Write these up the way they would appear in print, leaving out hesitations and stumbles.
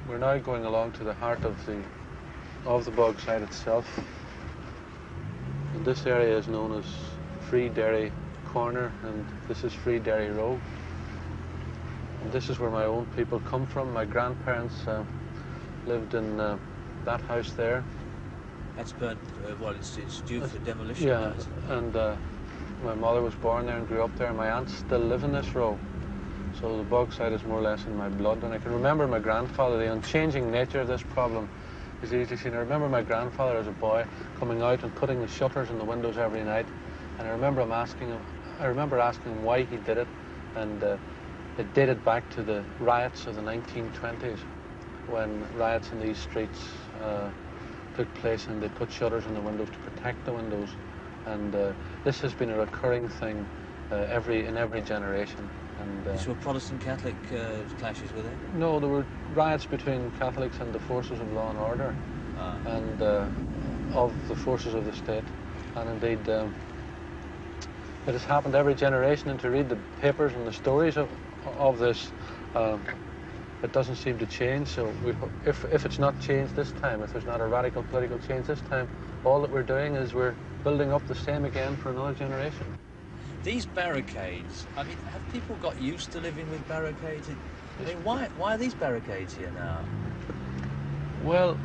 We're now going along to the heart of the Bogside itself. And this area is known as Free Derry Corner, and this is Free Derry Row. And this is where my own people come from. My grandparents lived in that house there. That's burnt, it's due for demolition. Yeah, and my mother was born there and grew up there, and my aunts still live in this row. So the Bogside is more or less in my blood, and I can remember my grandfather. The unchanging nature of this problem is easily seen. I remember my grandfather as a boy coming out and putting the shutters in the windows every night, and I remember asking him why he did it, and it dated back to the riots of the 1920s, when riots in these streets took place, and they put shutters in the windows to protect the windows, and this has been a recurring thing in every generation. And, these were Protestant-Catholic clashes, were they? No, there were riots between Catholics and the forces of law and order, and of the forces of the state. And indeed, it has happened every generation, and to read the papers and the stories of this, it doesn't seem to change. So if it's not changed this time, if there's not a radical political change this time, all that we're doing is we're building up the same again for another generation. These barricades, I mean, have people got used to living with barricades? I mean, why are these barricades here now? Well,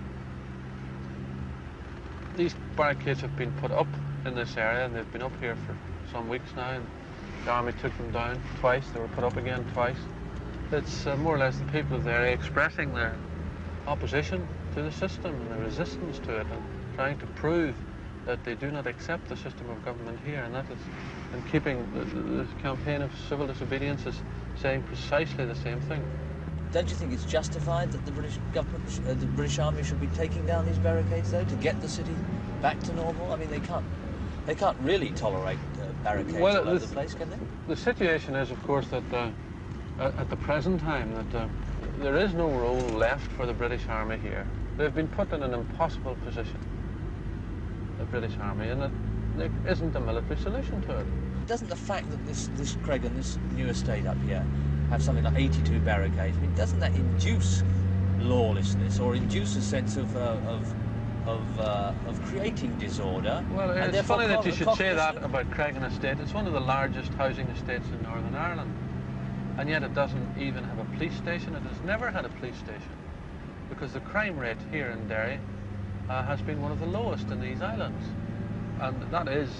these barricades have been put up in this area, and they've been up here for some weeks now, and the army took them down twice. They were put up again twice. It's more or less the people of the area expressing their opposition to the system and their resistance to it, and trying to prove that they do not accept the system of government here, and that is in keeping the campaign of civil disobedience is saying precisely the same thing. Don't you think it's justified that the British government, the British Army, should be taking down these barricades, though, to get the city back to normal? I mean, they can't really tolerate barricades all over the place, can they? The situation is, of course, that at the present time that there is no role left for the British Army here. They've been put in an impossible position, the British Army, and that there isn't a military solution to it. Doesn't the fact that this Craig and this new estate up here have something like 82 barricades, I mean, doesn't that induce lawlessness or induce a sense of creating disorder? Well, it's funny that you should say that about Craig Estate. It's one of the largest housing estates in Northern Ireland, and yet it doesn't even have a police station. It has never had a police station, because the crime rate here in Derry has been one of the lowest in these islands. And that is,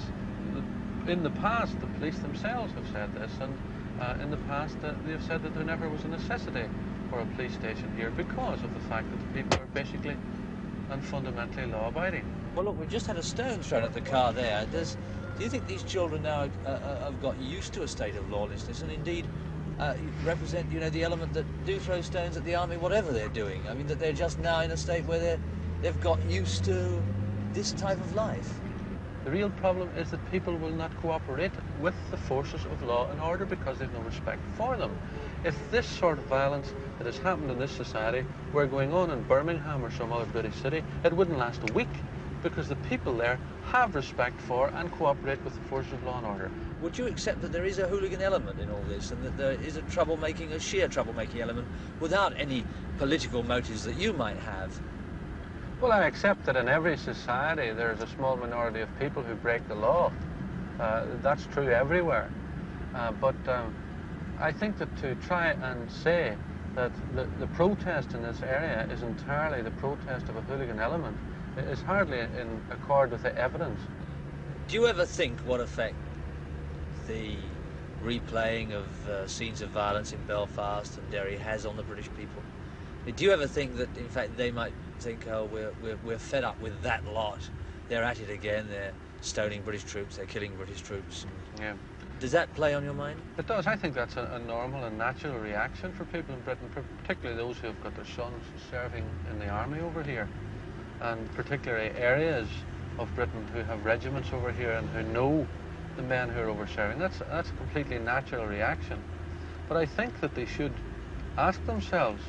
in the past, the police themselves have said this, and in the past they have said that there never was a necessity for a police station here because of the fact that the people are basically and fundamentally law-abiding. Well, look, we've just had a stone thrown at the car there. Do you think these children now have got used to a state of lawlessness, and indeed represent, you know, the element that do throw stones at the army, whatever they're doing? I mean, that they're just now in a state where they've got used to this type of life. The real problem is that people will not cooperate with the forces of law and order because they've no respect for them. If this sort of violence that has happened in this society were going on in Birmingham or some other British city, it wouldn't last a week, because the people there have respect for and cooperate with the forces of law and order. Would you accept that there is a hooligan element in all this, and that there is a sheer troublemaking element without any political motives that you might have? Well, I accept that in every society there's a small minority of people who break the law. That's true everywhere. But I think that to try and say that the protest in this area is entirely the protest of a hooligan element is hardly in accord with the evidence. Do you ever think what effect the replaying of scenes of violence in Belfast and Derry has on the British people? Do you ever think that, in fact, they might think, oh, we're fed up with that lot, they're at it again, they're stoning British troops, they're killing British troops? Yeah. Does that play on your mind? It does. I think that's a normal and natural reaction for people in Britain, particularly those who have got their sons serving in the army over here, and particularly areas of Britain who have regiments over here and who know the men who are over serving. That's a completely natural reaction. But I think that they should ask themselves,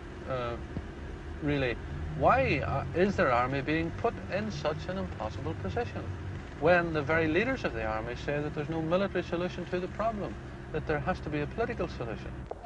really, why is their army being put in such an impossible position when the very leaders of the army say that there's no military solution to the problem, that there has to be a political solution?